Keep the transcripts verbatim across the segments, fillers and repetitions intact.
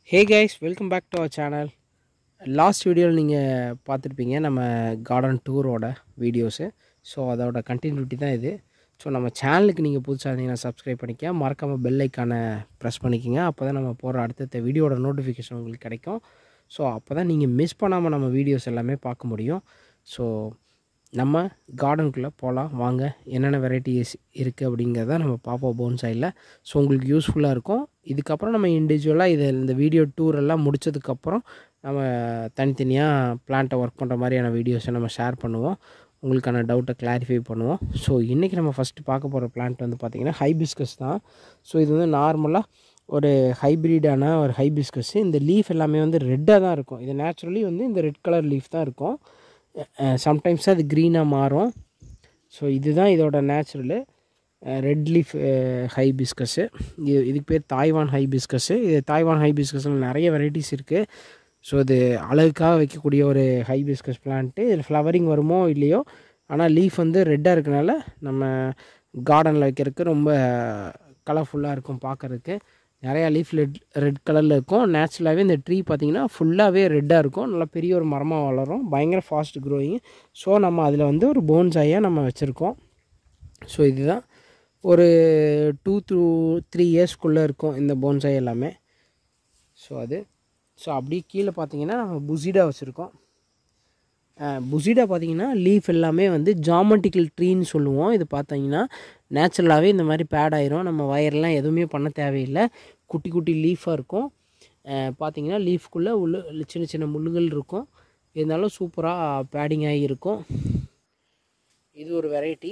Hey guys, welcome back to our channel. Last video நீங்கள் பார்த்துருப்பீங்க நம்ம கார்டன் டூரோட வீடியோஸு. ஸோ அதோட கண்டினியூட்டி தான் இது. ஸோ நம்ம சேனலுக்கு நீங்கள் புதுசாக இருந்தீங்கன்னா சப்ஸ்கிரைப் பண்ணிக்க, மறக்காமல் பெல் ஐக்கானை ப்ரெஸ் பண்ணிக்கோங்க. அப்போ தான் நம்ம போகிற அடுத்தடுத்த வீடியோட நோட்டிஃபிகேஷன் உங்களுக்கு கிடைக்கும். ஸோ அப்போ தான் நீங்கள் மிஸ் பண்ணாமல் நம்ம வீடியோஸ் எல்லாமே பார்க்க முடியும். ஸோ நம்ம கார்டனுக்குள்ளே போகலாம் வாங்க, என்னென்ன வெரைட்டிஸ் இருக்குது அப்படிங்கிறத நம்ம பார்ப்போம் போன்சாயில். ஸோ உங்களுக்கு யூஸ்ஃபுல்லாக இருக்கும். இதுக்கப்புறம் நம்ம இண்டிவிஜுவலாக இதை இந்த வீடியோ டூர் எல்லாம் முடித்ததுக்கப்புறம் நம்ம தனித்தனியாக பிளான்ட்டை ஒர்க் பண்ணுற மாதிரியான வீடியோஸை நம்ம ஷேர் பண்ணுவோம், உங்களுக்கான டவுட்டை கிளாரிஃபை பண்ணுவோம். ஸோ இன்றைக்கி நம்ம ஃபஸ்ட்டு பார்க்க போகிற பிளான்ட் வந்து பார்த்திங்கன்னா ஹைபிஸ்கஸ் தான். ஸோ இது வந்து நார்மலாக ஒரு ஹைப்ரிடான ஒரு ஹைபிஸ்கஸ். இந்த லீஃப் எல்லாமே வந்து ரெட்டாக தான் இருக்கும். இது நேச்சுரலி வந்து இந்த ரெட் கலர் லீஃப் தான் இருக்கும். சம்டைம்ஸ் அது க்ரீனாக மாறும். ஸோ இதுதான் இதோட நேச்சுரலு ரெட் லீஃப் ஹைபிஸ்கஸ்ஸு. இது இதுக்கு பேர் தாய்வான் ஹைபிஸ்கஸ்ஸு. இது தாய்வான் ஹைபிஸ்கஸில் நிறைய வெரைட்டிஸ் இருக்குது. ஸோ இது அழகுக்காக வைக்கக்கூடிய ஒரு ஹைபிஸ்கஸ் பிளான்ட்டு. இதில் ஃப்ளவரிங் வருமோ இல்லையோ, ஆனால் லீஃப் வந்து ரெட்டாக இருக்கனால நம்ம கார்டனில் வைக்கிறதுக்கு ரொம்ப கலர்ஃபுல்லாக இருக்கும் பார்க்குறதுக்கு. நிறையா லீஃப் ரெட் ரெட் கலரில் இருக்கும். நேச்சுரலாகவே இந்த ட்ரீ பார்த்திங்கன்னா ஃபுல்லாகவே ரெட்டாக இருக்கும். நல்லா பெரிய ஒரு மரமாக வளரும், பயங்கர ஃபாஸ்ட் க்ரோயிங். ஸோ நம்ம அதில் வந்து ஒரு போன்சாயாக நம்ம வச்சுருக்கோம். ஸோ இதுதான் ஒரு டூ த்ரூ த்ரீ இயர்ஸ்க்குள்ளே இருக்கும் இந்த போன்சாய் எல்லாமே. ஸோ அது ஸோ அப்படியே கீழே பார்த்திங்கன்னா நம்ம புசிடா வச்சுருக்கோம். புசிடா பார்த்திங்கன்னா லீஃப் எல்லாமே வந்து ஜாமெட்ரிக்கல் ட்ரீன்னு சொல்லுவோம். இது பார்த்திங்கன்னா நேச்சுரலாகவே இந்த மாதிரி பேட் ஆயிரும். நம்ம வயர்லாம் எதுவுமே பண்ண தேவையில்லை. குட்டி குட்டி லீஃபாக இருக்கும். பார்த்திங்கன்னா லீஃப்குள்ளே உள்ள சின்ன சின்ன முள்ளுகள் இருக்கும். இருந்தாலும் சூப்பராக பேடிங் ஆகி இருக்கும். இது ஒரு வெரைட்டி.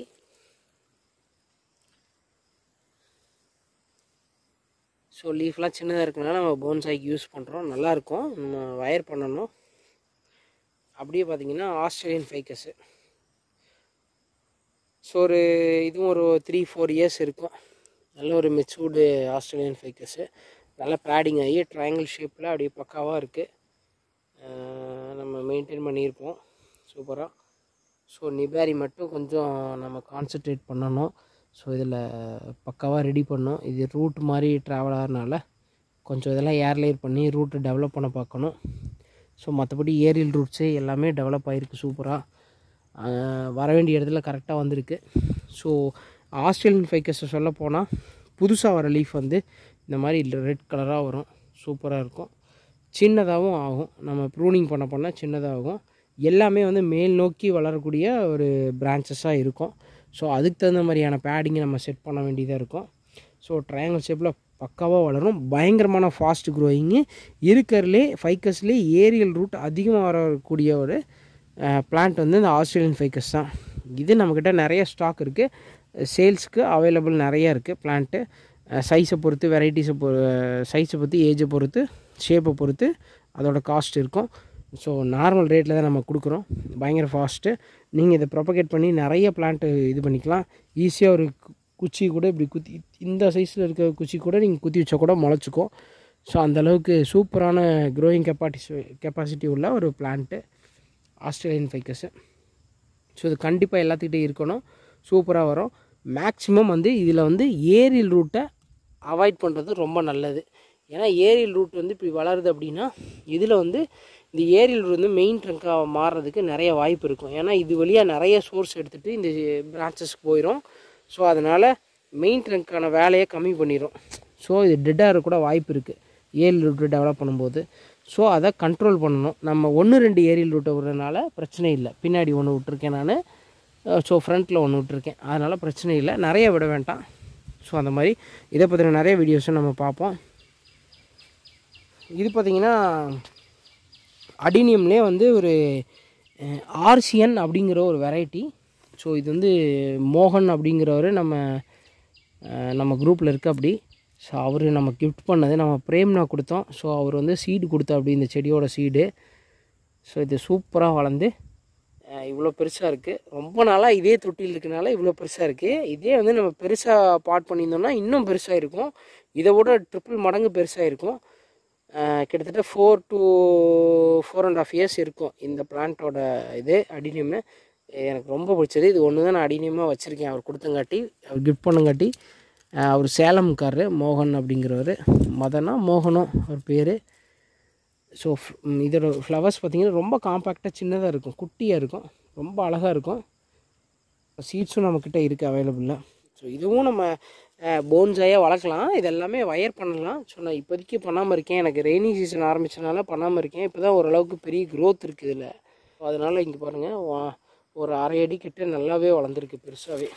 ஸோ லீஃப்லாம் சின்னதாக இருக்கனால நம்ம போன்சாய்க்கு யூஸ் பண்ணுறோம். நல்லாயிருக்கும். நம்ம வயர் பண்ணணும். அப்படியே பார்த்திங்கன்னா ஆஸ்திரேலியன் ஃபைக்கஸு. ஸோ ஒரு இதுவும் ஒரு த்ரீ ஃபோர் இயர்ஸ் இருக்கும். நல்ல ஒரு மெச்சூர்டு ஆஸ்திரேலியன் ஃபைக்கஸு. நல்லா பேடிங் ஆகி ட்ரையாங்கிள் ஷேப்பில் அப்படியே பக்காவாக இருக்குது. நம்ம மெயின்டைன் பண்ணியிருப்போம் சூப்பராக. ஸோ நிபாரி மட்டும் கொஞ்சம் நம்ம கான்சன்ட்ரேட் பண்ணணும். ஸோ இதில் பக்காவாக ரெடி பண்ணோம். இது ரூட் மாதிரி ட்ராவல் ஆகிறதுனால கொஞ்சம் இதெல்லாம் ஏர்லேயர் பண்ணி ரூட்டு டெவலப் பண்ண பார்க்கணும். ஸோ மற்றபடி ஏரியல் ரூட்ஸு எல்லாமே டெவலப் ஆகிருக்கு சூப்பராக. வர வேண்டிய இடத்துல கரெக்டாக வந்திருக்கு. ஸோ ஆஸ்திரேலியன் ஃபைக்கஸை சொல்ல போனால் புதுசாக வர லீஃப் வந்து இந்த மாதிரி ரெட் கலராக வரும். சூப்பராக இருக்கும். சின்னதாகவும் ஆகும். நம்ம ப்ரூனிங் பண்ண பண்ண சின்னதாகும். எல்லாமே வந்து மேல் நோக்கி வளரக்கூடிய ஒரு பிரான்ச்சஸாக இருக்கும். ஸோ அதுக்கு தகுந்த மாதிரியான பேடிங்கை நம்ம செட் பண்ண வேண்டியதாக இருக்கும். ஸோ ட்ரையாங்கிள் ஷேப்பில் பக்காவாக வளரும். பயங்கரமான ஃபாஸ்ட் க்ரோயிங்கு. இருக்கிறதுலே ஃபைக்கஸ்லேயே ஏரியல் ரூட் அதிகமாக வரக்கூடிய ஒரு பிளான்ட் வந்து இந்த ஆஸ்திரேலியன் ஃபைக்கஸ் தான். இது நம்மக்கிட்ட நிறைய ஸ்டாக் இருக்குது. சேல்ஸுக்கு அவைலபிள் நிறையா இருக்குது பிளான்ட்டு. சைஸை பொறுத்து, வெரைட்டிஸை பொ சைஸை பொறுத்து, ஏஜை பொறுத்து, ஷேப்பை பொறுத்து அதோட காஸ்ட் இருக்கும். ஸோ நார்மல் ரேட்டில் தான் நம்ம கொடுக்குறோம். பயங்கர ஃபாஸ்ட்டு. நீங்கள் இதை ப்ரொபகேட் பண்ணி நிறைய பிளான்ட்டு இது பண்ணிக்கலாம். ஈஸியாக ஒரு குச்சி கூட இப்படி குத்தி, இந்த சைஸில் இருக்க குச்சி கூட நீங்கள் குத்தி வச்சா கூட முளைச்சிக்கும். ஸோ அந்தளவுக்கு சூப்பரான க்ரோயிங் கெப்பாசிட்டி கெப்பாசிட்டி உள்ள ஒரு பிளான்ட்டு ஆஸ்திரேலியன் ஃபைக்கஸு. ஸோ இது கண்டிப்பாக எல்லாத்துக்கிட்டே இருக்கணும். சூப்பராக வரும். மேக்ஸிமம் வந்து இதில் வந்து ஏரியல் ரூட்டை அவாய்ட் பண்ணுறது ரொம்ப நல்லது. ஏன்னா ஏரியல் ரூட் வந்து இப்படி வளருது அப்படின்னா இதில் வந்து இந்த ஏரியல் ரூட் வந்து மெயின் ட்ரங்காக மாறுறதுக்கு நிறைய வாய்ப்பு இருக்கும். ஏன்னா இது வழியாக நிறைய சோர்ஸ் எடுத்துகிட்டு இந்த பிரான்ச்சஸ்க்கு போயிடும். ஸோ அதனால் மெயின் ட்ரங்க்கான வேலையை கம்மி பண்ணிடும். ஸோ இது டெட்டாக கூட வாய்ப்பு இருக்குது ஏரியல் ரூட்டை டெவலப் பண்ணும்போது. ஸோ அதை கண்ட்ரோல் பண்ணணும். நம்ம ஒன்று ரெண்டு ஏரியல் ரூட்டை விடுறதுனால பிரச்சனை இல்லை. பின்னாடி ஒன்று விட்டுருக்கேன் நான். ஸோ ஃப்ரண்ட்டில் ஒன்று விட்டுருக்கேன். அதனால் பிரச்சனை இல்லை. நிறைய விட வேண்டாம். ஸோ அந்த மாதிரி இதை பற்றின நிறைய வீடியோஸும் நம்ம பார்ப்போம். இது பார்த்திங்கன்னா அடினியம்லேயே வந்து ஒரு ஆர்சியன் அப்படிங்கிற ஒரு வெரைட்டி. ஸோ இது வந்து மோகன் அப்படிங்கிறவர் நம்ம நம்ம குரூப்பில் இருக்க அப்படி. ஸோ அவர் நம்ம கிஃப்ட் பண்ணது நம்ம பிரேம்னா கொடுத்தோம். ஸோ அவர் வந்து சீடு கொடுத்தா அப்படி இந்த செடியோட சீடு. ஸோ இது சூப்பராக வளர்ந்து இவ்வளோ பெருசாக இருக்குது. ரொம்ப நாளாக இதே தொட்டியில் இருக்கனால இவ்வளோ பெருசாக இருக்குது. இதே வந்து நம்ம பெருசாக பாட் பண்ணியிருந்தோம்னா இன்னும் பெருசாக இருக்கும். இதை விட ட்ரிப்பிள் மடங்கு பெருசாக இருக்கும். கிட்டத்தட்ட four to four and half years இருக்கும் இந்த பிளான்ட்டோட இது அடினியமு. எனக்கு ரொம்ப பிடிச்சது. இது ஒன்று தான் நான் அடினியமாக வச்சுருக்கேன். அவர் கொடுத்தங்காட்டி, அவர் கிஃப்ட் பண்ணங்காட்டி. அவர் சேலம்காரரு மோகன் அப்படிங்கிறவர். மதனா மோகனோ அவர் பேர். ஸோ இதோட ஃப்ளவர்ஸ் பார்த்திங்கன்னா ரொம்ப காம்பேக்டாக சின்னதாக இருக்கும், குட்டியாக இருக்கும், ரொம்ப அழகாக இருக்கும். சீட்ஸும் நம்மக்கிட்ட இருக்குது அவைலபிளாக. ஸோ இதுவும் நம்ம போன்சாயாக வளர்க்கலாம், இதெல்லாமே வயர் பண்ணலாம். ஸோ நான் இப்போதைக்கு பண்ணாமல் இருக்கேன், எனக்கு ரெய்னி சீசன் ஆரம்பித்தனால பண்ணாமல் இருக்கேன். இப்போ தான் ஓரளவுக்கு பெரிய க்ரோத் இருக்குது இதில். அதனால் இங்கே பாருங்கள், ஒரு அரை அடி கிட்ட நல்லாவே வளர்ந்துருக்கு பெருசாகவே.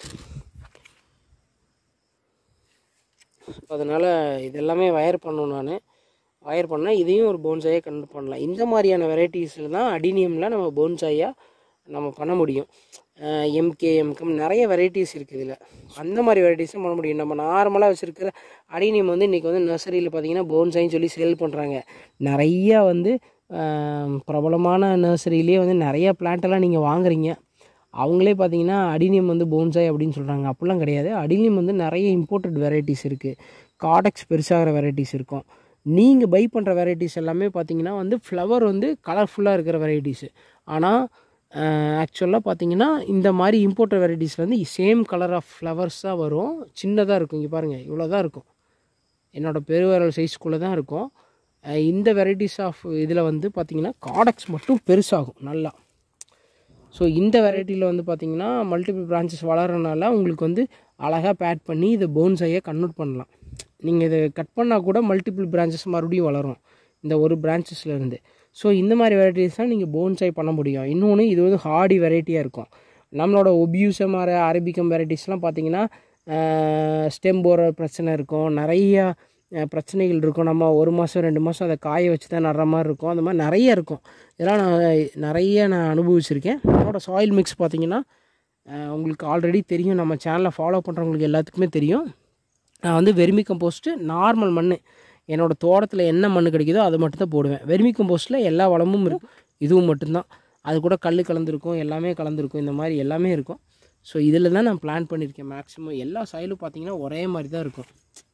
அதனால் இதெல்லாமே வயர் பண்ணணும். நான் வயர் பண்ணால் இதையும் ஒரு போன்சாயாக கன்வெர்ட் பண்ணலாம். இந்த மாதிரியான வெரைட்டிஸில் தான் அடினியமில் நம்ம போன்சாயாக நம்ம பண்ண முடியும். எம்கே எம்கம் நிறைய வெரைட்டிஸ் இருக்குது இதில். அந்த மாதிரி வெரைட்டிஸும் பண்ண முடியும். நம்ம நார்மலாக வச்சுருக்கிற அடினியம் வந்து இன்றைக்கி வந்து நர்சரியில் பார்த்திங்கன்னா போன்சாயின்னு சொல்லி சேல் பண்ணுறாங்க. நிறையா வந்து பிரபலமான நர்சரியிலே வந்து நிறையா பிளான்ட்டெல்லாம் நீங்கள் வாங்குறீங்க. அவங்களே பார்த்தீங்கன்னா அடினியம் வந்து போன்சாய் அப்படின்னு சொல்கிறாங்க. அப்படிலாம் கிடையாது. அடினியம் வந்து நிறைய இம்போர்ட்டட் வெரைட்டிஸ் இருக்குது, காடெக்ஸ் பெருசாகிற வெரைட்டிஸ் இருக்கும். நீங்கள் பை பண்ணுற வெரைட்டிஸ் எல்லாமே பார்த்தீங்கன்னா வந்து ஃப்ளவர் வந்து கலர்ஃபுல்லாக இருக்கிற வெரைட்டிஸு. ஆனால் ஆக்சுவலாக பார்த்தீங்கன்னா இந்த மாதிரி இம்போர்ட்டட் வெரைட்டிஸில் வந்து சேம் கலர் ஆஃப் ஃப்ளவர்ஸ் தான் வரும். சின்னதாக இருக்கும். இங்கே பாருங்கள், இவ்வளோ தான் இருக்கும், என்னோடய பெருவிரல் சைஸ்க்குள்ளே தான் இருக்கும். இந்த வெரைட்டிஸ் ஆஃப் இதில் வந்து பார்த்திங்கன்னா காடெக்ஸ் மட்டும் பெருசாகும் நல்லா. ஸோ இந்த வெரைட்டியில் வந்து பார்த்திங்கன்னா மல்டிபிள் பிரான்ச்சஸ் வளர்கிறனால உங்களுக்கு வந்து அழகாக பேட் பண்ணி இதை போன்சாயை கன்வெர்ட் பண்ணலாம். நீங்கள் இதை கட் பண்ணால் கூட மல்டிபிள் பிரான்ச்சஸ் மறுபடியும் வளரும் இந்த ஒரு பிரான்ச்சஸ்லேருந்து. ஸோ இந்த மாதிரி வெரைட்டிஸ் தான் நீங்கள் போன்சாய் பண்ண முடியும். இன்னொன்று இது வந்து ஹார்டி வெரைட்டியாக இருக்கும். நம்மளோட ஒபியூசம் மாதிரி அரபிக்கம் வெரைட்டிஸ்லாம் பார்த்திங்கன்னா ஸ்டெம் போகிற பிரச்சனை இருக்கும், நிறையா பிரச்சனைகள் இருக்கும். நம்ம ஒரு மாதம் ரெண்டு மாதம் அதை காய வச்சு தான் நடுற மாதிரி இருக்கும். அந்த மாதிரி நிறைய இருக்கும். இதெல்லாம் நான் நிறைய நான் அனுபவிச்சிருக்கேன். என்னோடய சாயில் மிக்ஸ் பார்த்திங்கன்னா உங்களுக்கு ஆல்ரெடி தெரியும், நம்ம சேனலை ஃபாலோ பண்ணுறவங்களுக்கு எல்லாத்துக்குமே தெரியும். நான் வந்து வெர்மி கம்போஸ்ட்டு நார்மல் மண், என்னோடய தோட்டத்தில் என்ன மண் கிடைக்குதோ அதை மட்டும்தான் போடுவேன். வெர்மி கம்போஸ்ட்டில் எல்லா வளமும் இருக்கும், இதுவும் மட்டும்தான். அது கூட கல் கலந்துருக்கும், எல்லாமே கலந்துருக்கும், இந்த மாதிரி எல்லாமே இருக்கும். ஸோ இதில் தான் நான் பிளான் பண்ணியிருக்கேன். மேக்ஸிமம் எல்லா சாயிலும் பார்த்திங்கன்னா ஒரே மாதிரி தான் இருக்கும்.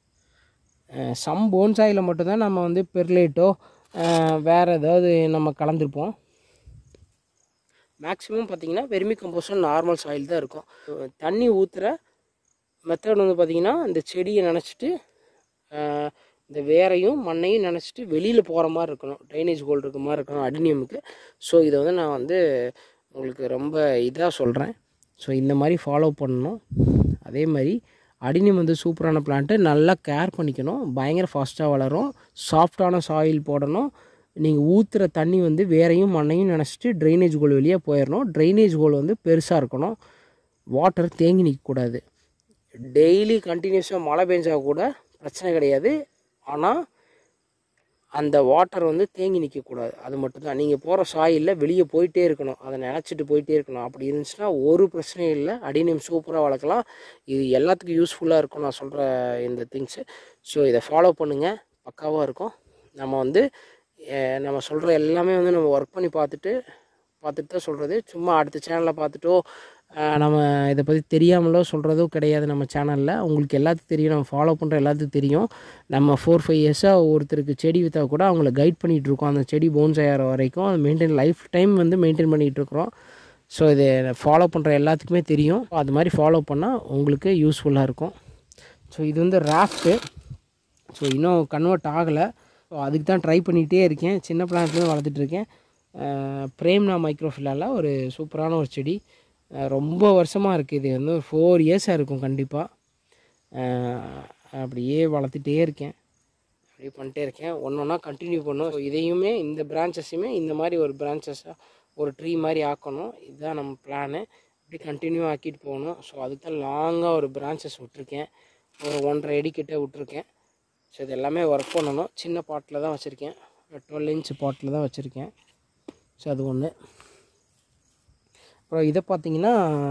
சம் போன்சாயில் மட்டும்தான் நம்ம வந்து பெர்லேட்டோ வேறு ஏதாவது நம்ம கலந்துருப்போம். மேக்ஸிமம் பார்த்திங்கன்னா வெர்மி கம்போஸ்டும் நார்மல் சாயில் தான் இருக்கும். தண்ணி ஊற்றுற மெத்தட் வந்து பார்த்திங்கன்னா இந்த செடியை நினச்சிட்டு இந்த வேரையும் மண்ணையும் நினச்சிட்டு வெளியில் போகிற மாதிரி இருக்கணும், ட்ரைனேஜ் ஹோல் இருக்க மாதிரி இருக்கணும் அடினியமுக்கு. ஸோ இதை வந்து நான் வந்து உங்களுக்கு ரொம்ப இதாக சொல்கிறேன். ஸோ இந்த மாதிரி ஃபாலோ பண்ணணும். அதே மாதிரி அடினியம் வந்து சூப்பரான பிளான்ட்டு, நல்லா கேர் பண்ணிக்கணும், பயங்கர ஃபாஸ்ட்டாக வளரும். சாஃப்டான சாயில் போடணும். நீங்கள் ஊற்றுற தண்ணி வந்து வேரையும் மண்ணையும் நினச்சிட்டு ட்ரைனேஜ் ஹோல் வெளியே போயிடணும். ட்ரைனேஜ் ஹோல் வந்து பெருசாக இருக்கணும், வாட்டர் தேங்கி நிற்கக்கூடாது. டெய்லி கண்டினியூஸாக மழை பெஞ்சால் கூட பிரச்சனை கிடையாது, ஆனால் அந்த வாட்டர் வந்து தேங்கி நிற்கக்கூடாது. அது மட்டும்தான். நீங்கள் போகிற சாயிலில் வெளியே போயிட்டே இருக்கணும், அதை நினச்சிட்டு போயிட்டே இருக்கணும். அப்படி இருந்துச்சுன்னா ஒரு பிரச்சனையும் இல்லை, அடினியம் சூப்பராக வளர்க்கலாம். இது எல்லாத்துக்கும் யூஸ்ஃபுல்லாக இருக்கும் நான் சொல்கிற இந்த திங்ஸு. ஸோ இதை ஃபாலோ பண்ணுங்கள், பக்காவாக இருக்கும். நம்ம வந்து நம்ம சொல்கிற எல்லாமே வந்து நம்ம ஒர்க் பண்ணி பார்த்துட்டு பார்த்துட்டு தான் சொல்கிறது. சும்மா அடுத்த சேனலில் பார்த்துட்டோ நம்ம இதை பற்றி தெரியாமலோ சொல்கிறதோ கிடையாது. நம்ம சேனலில் உங்களுக்கு எல்லாத்துக்கும் தெரியும், நம்ம ஃபாலோ பண்ணுற எல்லாத்துக்கும் தெரியும். நம்ம ஃபோர் ஃபைவ் இயர்ஸாக ஒருத்தருக்கு செடி விற்றா கூட அவங்கள கைட் பண்ணிகிட்ருக்கோம், அந்த செடி போன்ஸ் ஆகிற வரைக்கும் அது மெயின்டைன் லைஃப் டைம் வந்து மெயின்டைன் பண்ணிகிட்ருக்குறோம். ஸோ இதை ஃபாலோ பண்ணுற எல்லாத்துக்குமே தெரியும். அது மாதிரி ஃபாலோ பண்ணால் உங்களுக்கு யூஸ்ஃபுல்லாக இருக்கும். ஸோ இது வந்து ராஃப்ட்டு. ஸோ இன்னும் கன்வெர்ட் ஆகலை. ஸோ அதுக்கு தான் ட்ரை பண்ணிகிட்டே இருக்கேன். சின்ன பிளான்ட்லேருந்து வளர்த்துட்ருக்கேன். பிரேம்னா மைக்ரோஃபில்லாவில் ஒரு சூப்பரான ஒரு செடி, ரொம்ப வருஷமாக இருக்குது. இது வந்து ஒரு ஃபோர் இயர்ஸாக இருக்கும் கண்டிப்பாக. அப்படியே வளர்த்துட்டே இருக்கேன், அப்படியே பண்ணிட்டே இருக்கேன். ஒன்று ஒன்றா கண்டினியூ பண்ணும். ஸோ இதையுமே இந்த பிரான்ச்சஸையுமே இந்த மாதிரி ஒரு பிரான்ச்சஸாக ஒரு ட்ரீ மாதிரி ஆக்கணும். இதுதான் நம்ம பிளானு. இப்படி கண்டினியூ ஆக்கிட்டு போகணும். ஸோ அதுக்கு தான் லாங்காக ஒரு பிரான்ச்சஸ் விட்டுருக்கேன், ஒரு ஒன்றரை அடி கிட்டே விட்டுருக்கேன். ஸோ இது எல்லாமே ஒர்க் பண்ணணும். சின்ன பாட்டில் தான் வச்சுருக்கேன், டுவெல் இன்ச் பாட்டில் தான் வச்சுருக்கேன். ஸோ அது ஒன்று. அப்புறம் இதை பார்த்திங்கன்னா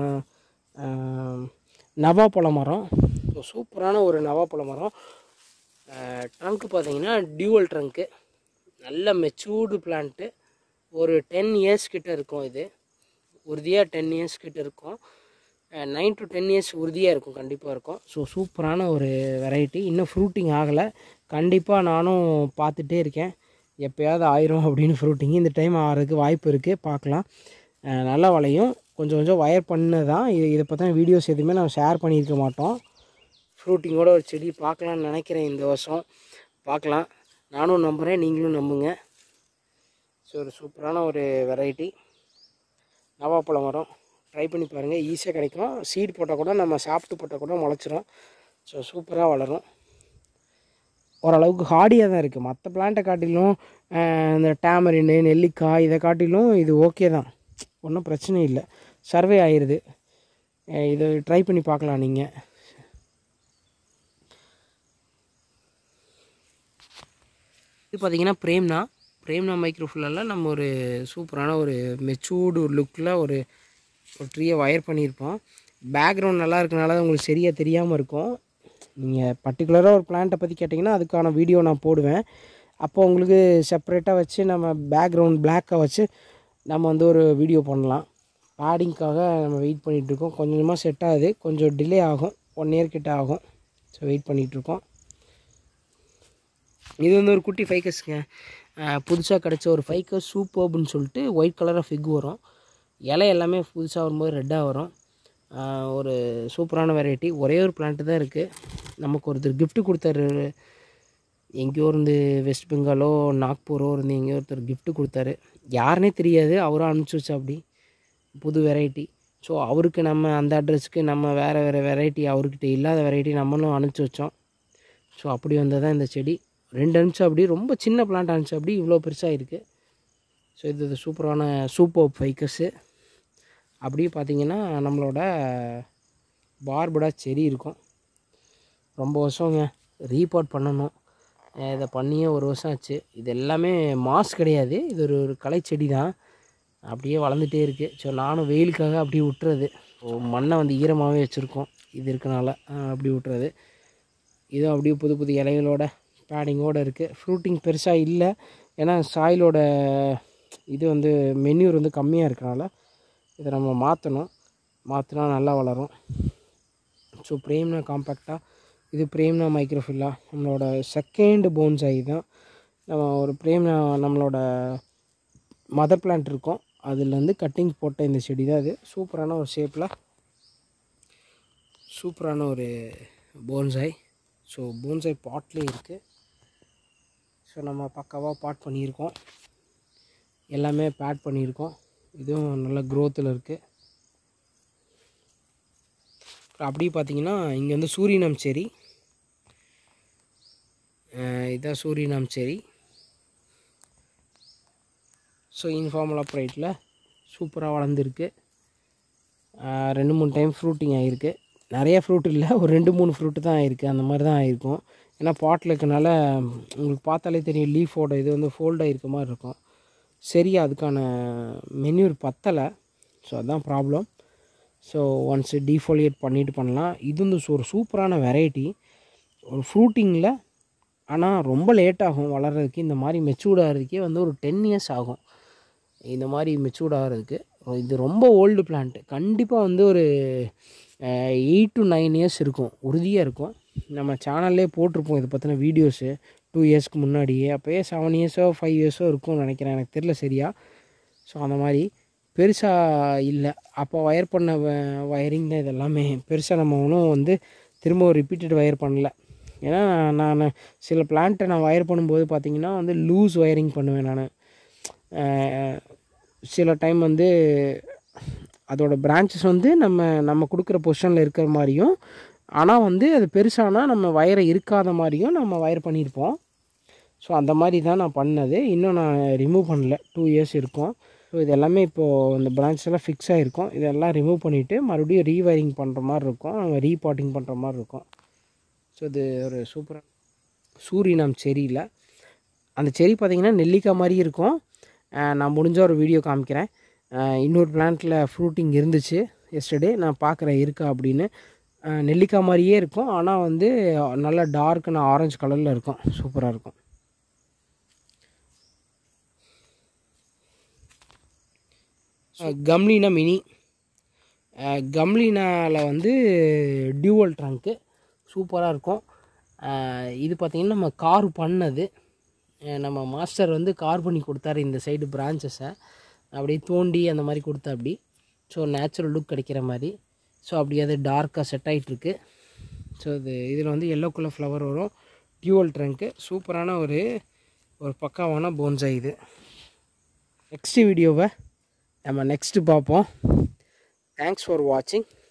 நவாப்பழ மரம். ஸோ சூப்பரான ஒரு நவாப்பழ மரம். ட்ரங்க்கு பார்த்திங்கன்னா டியூவல் ட்ரங்க்கு, நல்ல மெச்சூர்டு பிளான்ட்டு. ஒரு டென் இயர்ஸ் கிட்டே இருக்கும். இது உறுதியாக டென் இயர்ஸ் கிட்டே இருக்கும். நைன் டு டென் இயர்ஸ் உறுதியாக இருக்கும், கண்டிப்பாக இருக்கும். ஸோ சூப்பரான ஒரு வெரைட்டி. இன்னும் ஃப்ரூட்டிங் ஆகலை, கண்டிப்பாக நானும் பார்த்துட்டே இருக்கேன், எப்போயாவது ஆயிரும் அப்படின்னு ஃப்ரூட்டிங். இந்த டைம் ஆகிறதுக்கு வாய்ப்பு இருக்குது, பார்க்கலாம். நல்லா வளையும். கொஞ்சம் கொஞ்சம் வயர் பண்ணது தான் இது. இதை பற்றின வீடியோஸ் எதுவுமே நம்ம ஷேர் பண்ணியிருக்க மாட்டோம். ஃப்ரூட்டிங்கோட ஒரு செடி பார்க்கலான்னு நினைக்கிறேன் இந்த வருஷம். பார்க்கலாம், நானும் நம்புகிறேன், நீங்களும் நம்புங்க. ஸோ ஒரு சூப்பரான ஒரு வெரைட்டி நவாப்பழ மரம். ட்ரை பண்ணி பாருங்கள், ஈஸியாக கிடைக்கும். சீடு போட்டால் கூட நம்ம சாப்பிட்டு போட்டால் கூட முளைச்சிரும். ஸோ சூப்பராக வளரும். ஓரளவுக்கு ஹார்டியாக தான் இருக்குது. மற்ற பிளான்ட்டை காட்டிலும் இந்த டேமரின்னு நெல்லிக்காய் இதை காட்டிலும் இது ஓகே தான், ஒன்றும் பிரச்சனை இல்லை, சர்வே ஆயிடுது. இதை ட்ரை பண்ணி பார்க்கலாம் நீங்கள். இது பார்த்திங்கன்னா பிரேம்னா பிரேம்னா மைக்ரோஃபுல்லால் நம்ம ஒரு சூப்பரான ஒரு மெச்சூர்டு ஒரு லுக்கில் ஒரு ஒரு ட்ரீயை வயர் பண்ணியிருப்போம். பேக்ரவுண்ட் நல்லா இருக்கனால உங்களுக்கு சரியாக தெரியாமல் இருக்கும். நீங்கள் பர்டிகுலராக ஒரு பிளான்ட்டை பற்றி கேட்டிங்கன்னா அதுக்கான வீடியோ நான் போடுவேன். அப்போ உங்களுக்கு செப்பரேட்டாக வச்சு நம்ம பேக்ரவுண்ட் பிளாக்கை வச்சு நம்ம வந்து ஒரு வீடியோ பண்ணலாம். பேடிங்க்காக நம்ம வெயிட் பண்ணிகிட்ருக்கோம். கொஞ்சம் கொஞ்சமாக செட் ஆகுது, கொஞ்சம் டிலே ஆகும், ஒன் இயர் கிட்ட ஆகும். ஸோ வெயிட் பண்ணிகிட்ருக்கோம். இது வந்து ஒரு குட்டி ஃபைக்கஸ்ங்க, புதுசாக கிடச்ச ஒரு ஃபைக்கஸ் சூப்பர்ப்னு சொல்லிட்டு ஒயிட் கலராக ஃபிக் வரும். இலை எல்லாமே புதுசாக வரும்போது ரெட்டாக வரும். ஒரு சூப்பரான வெரைட்டி. ஒரே ஒரு பிளான்ட்டு தான் இருக்குது. நமக்கு ஒருத்தர் கிஃப்ட்டு கொடுத்தாரு, எங்கேயோ இருந்து வெஸ்ட் பெங்காலோ நாக்பூரோ இருந்து எங்கேயோ ஒருத்தர் கிஃப்ட்டு கொடுத்தாரு. யாருன்னே தெரியாது, அவராக அனுப்பிச்சி வச்சா அப்படி புது வெரைட்டி. ஸோ அவருக்கு நம்ம அந்த அட்ரஸுக்கு நம்ம வேறு வேறு வெரைட்டி, அவர்கிட்ட இல்லாத வெரைட்டி நம்மளும் அனுப்பிச்சி வச்சோம். ஸோ அப்படி வந்தால் தான் இந்த செடி ரெண்டு அனுப்பிச்சு அப்படி ரொம்ப சின்ன பிளான்ட் அனுப்பிச்சு அப்படி இவ்வளோ பெருசாக இருக்குது. ஸோ இது சூப்பரான சூப்பர் ஃபைக்கஸு. அப்படியே பார்த்திங்கன்னா நம்மளோட பார்படா செடி இருக்கும். ரொம்ப வருஷங்க ரீபாட் பண்ணணும், இதை பண்ணியே ஒரு வருஷம் ஆச்சு. இது எல்லாமே மாஸ் கிடையாது, இது ஒரு ஒரு கலை செடி தான், அப்படியே வளர்ந்துட்டே இருக்குது. ஸோ நானும் வெயிலுக்காக அப்படியே விட்டுறது, மண்ணை வந்து ஈரமாகவே வச்சுருக்கோம் இது இருக்கனால அப்படி விட்டுறது. இதுவும் அப்படியே புது புது இலைகளோட பேடிங்கோடு இருக்குது. ஃப்ரூட்டிங் பெருசாக இல்லை, ஏன்னா சாயிலோட இது வந்து மென்யூர் வந்து கம்மியாக இருக்கனால இதை நம்ம மாற்றணும், மாற்றினா நல்லா வளரும். ஸோ பிரேம்னா காம்பேக்டாக, இது பிரேம்னா மைக்ரோஃபில்லா நம்மளோட செகண்ட் போன்சாய் தான். நம்ம ஒரு பிரேம்னா நம்மளோட மதர் பிளான்ட் இருக்கும், அதுலேருந்து கட்டிங் போட்ட இந்த செடி தான். இது சூப்பரான ஒரு ஷேப்பில் சூப்பரான ஒரு போன்சாய். ஸோ போன்சாய் பாட்லேயே இருக்குது. ஸோ நம்ம பக்காவாக பாட் பண்ணியிருக்கோம், எல்லாமே பேட் பண்ணியிருக்கோம். இதுவும் நல்ல க்ரோத்தில் இருக்குது. அப்படி பார்த்திங்கன்னா இங்கே வந்து சூரியனம் செரி, இதுதான் சூரியனம் செரி. ஸோ இன்ஃபார்மல் அப்ரைட்டில் சூப்பராக வளர்ந்துருக்கு. ரெண்டு மூணு டைம் ஃப்ரூட்டிங் ஆகிருக்கு. நிறையா ஃப்ரூட் இல்லை, ஒரு ரெண்டு மூணு ஃப்ரூட்டு தான் ஆகிருக்கு, அந்த மாதிரி தான் ஆகிருக்கும். ஏன்னா பாட்டில் இருக்கனால உங்களுக்கு பார்த்தாலே தெரியும், லீஃபோட இது வந்து ஃபோல்டாக இருக்க மாதிரி இருக்கும். சரியா அதுக்கான மென்யூர் பத்தலை. ஸோ அதுதான் ப்ராப்ளம். ஸோ ஒன்ஸ் டீஃபோலியேட் பண்ணிவிட்டு பண்ணலாம். இது வந்து ஒரு சூப்பரான வெரைட்டி, ஒரு ஃப்ரூட்டிங்கில். ஆனால் ரொம்ப லேட் ஆகும் வளர்கிறதுக்கு. இந்த மாதிரி மெச்சூர்ட் ஆகிறதுக்கே வந்து ஒரு டென் இயர்ஸ் ஆகும் இந்த மாதிரி மெச்சூர்ட் ஆகிறதுக்கு. இது ரொம்ப ஓல்டு பிளான்ட்டு, கண்டிப்பாக வந்து ஒரு எயிட் டு நைன் இயர்ஸ் இருக்கும், உறுதியாக இருக்கும். நம்ம சேனல்லே போட்டிருப்போம் இதை பற்றின வீடியோஸு டூ இயர்ஸ்க்கு முன்னாடியே. அப்போயே செவன் இயர்ஸோ ஃபைவ் இயர்ஸோ இருக்கும்னு நினைக்கிறேன், எனக்கு தெரில சரியா. ஸோ அந்த மாதிரி பெருசாக இல்லை. அப்போ வயர் பண்ண வயரிங் தான் இதெல்லாமே. பெருசாக நம்ம ஒன்றும் வந்து திரும்ப ரிப்பீட்டட் வயர் பண்ணல. ஏன்னா நான் சில பிளான்ட்டை நான் வயர் பண்ணும்போது பார்த்திங்கன்னா வந்து லூஸ் வயரிங் பண்ணுவேன் நான். சில டைம் வந்து அதோடய பிரான்ச்சஸ் வந்து நம்ம நம்ம கொடுக்குற பொசிஷனில் இருக்கிற மாதிரியும், ஆனால் வந்து அது பெருசானால் நம்ம வயரை இருக்காத மாதிரியும் நம்ம வயர் பண்ணியிருப்போம். ஸோ அந்த மாதிரி தான் நான் பண்ணது. இன்னும் நான் ரிமூவ் பண்ணல, டூ இயர்ஸ் இருக்கும். ஸோ இது எல்லாமே இப்போது இந்த பிரான்ச் எல்லாம் ஃபிக்ஸ் ஆகிருக்கும். இதெல்லாம் ரிமூவ் பண்ணிவிட்டு மறுபடியும் ரீவயரிங் பண்ணுற மாதிரி இருக்கும், நம்ம ரீபாட்டிங் பண்ணுற மாதிரி இருக்கும். ஸோ இது ஒரு சூப்பராக சூரியனம் செரியில் அந்த செரி பார்த்திங்கன்னா நெல்லிக்காய் மாதிரி இருக்கும். நான் முடிஞ்ச ஒரு வீடியோ காமிக்கிறேன். இன்னொரு பிளான்ட்டில் ஃப்ரூட்டிங் இருந்துச்சு எஸ்டர்டே, நான் பார்க்குறேன் இருக்கா அப்படின்னு. நெல்லிக்காய் மாதிரியே இருக்கும், ஆனால் வந்து நல்லா டார்க்கான ஆரஞ்சு கலரில் இருக்கும், சூப்பராக இருக்கும். கம்லீனா மினி, கம்லீனாவில் வந்து டியூவல் ட்ரங்க்கு சூப்பராக இருக்கும். இது பார்த்திங்கன்னா நம்ம கார் பண்ணது, நம்ம மாஸ்டர் வந்து கார் பண்ணி கொடுத்தாரு இந்த சைடு பிரான்ச்சஸை, அப்படியே தோண்டி அந்த மாதிரி கொடுத்தா அப்படி. ஸோ நேச்சுரல் லுக் கிடைக்கிற மாதிரி. ஸோ அப்படி அது டார்க்காக செட் ஆகிட்டுருக்கு. ஸோ இது இதில் வந்து எல்லோ கலர் ஃப்ளவர் வரும், டியூவல் ட்ரங்க்கு, சூப்பரான ஒரு ஒரு பக்காவான போன்சாய் இது. நெக்ஸ்ட் வீடியோவை நம்ம நெக்ஸ்ட்டு பார்ப்போம். தேங்க்ஸ் ஃபார் வாட்சிங்.